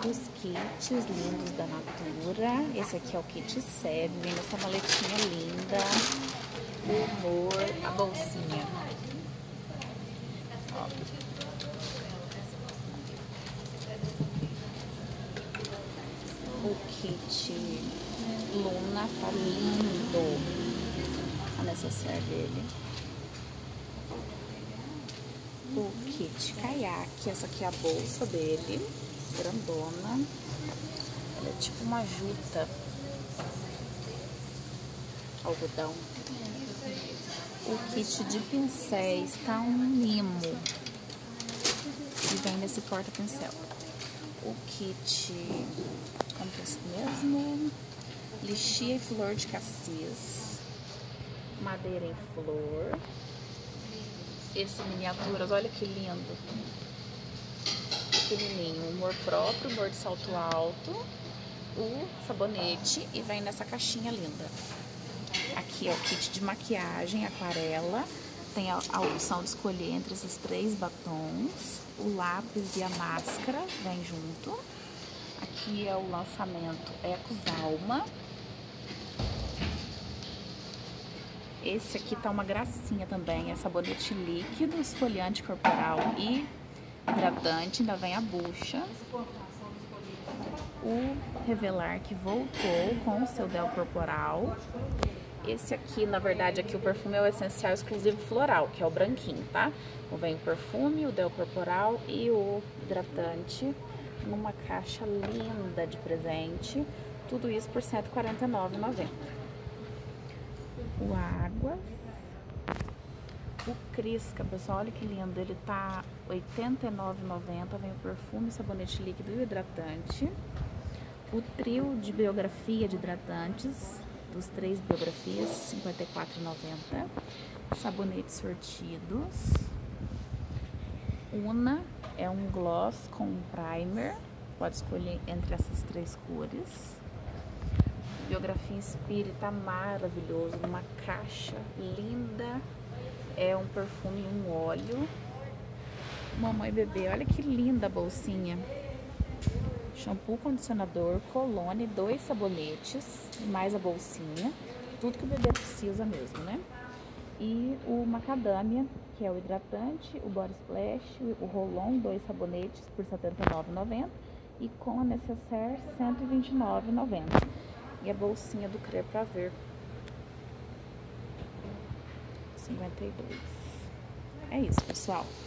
os kits lindos da Natura. Esse aqui é o kit Seb, vem nessa maletinha linda, o humor, a bolsinha. Ó. O kit Luna tá lindo, a necessaire dele. O kit caiaque, essa aqui é a bolsa dele, grandona. Ela é tipo uma juta, algodão. O kit de pincéis tá um mimo e vem nesse porta-pincel. O kit, como que é esse mesmo? Lixia e flor de cassis, madeira em flor. Esse miniaturas, olha que lindo, pequenininho, humor próprio, humor de salto alto, o sabonete e vem nessa caixinha linda. Aqui é o kit de maquiagem, aquarela, tem a opção de escolher entre esses 3 batons, o lápis e a máscara vem junto. Aqui é o lançamento Ecos Alma. Esse aqui tá uma gracinha também, é sabonete líquido, esfoliante corporal e hidratante, ainda vem a bucha. O Revelar que voltou com o seu Del corporal. Esse aqui, na verdade, aqui o perfume é o essencial exclusivo floral, que é o branquinho, tá? Então vem o perfume, o Del corporal e o hidratante numa caixa linda de presente. Tudo isso por R$ 149,90. O água, o Crisca, pessoal, olha que lindo, ele tá R$ 89,90, vem o perfume, sabonete líquido e o hidratante. O trio de biografia de hidratantes, dos 3 biografias, R$ 54,90. Sabonetes sortidos. Una é um gloss com primer, pode escolher entre essas 3 cores. Biografia Inspire tá maravilhoso, numa caixa linda, é um perfume e um óleo. Mamãe e bebê, olha que linda a bolsinha. Shampoo, condicionador, colônia, 2 sabonetes, mais a bolsinha, tudo que o bebê precisa mesmo, né? E o macadâmia, que é o hidratante, o body splash, o rolon, 2 sabonetes por R$ 79,90 e com a necessaire R$ 129,90. E a bolsinha do Crê pra Ver, 52. É isso, pessoal.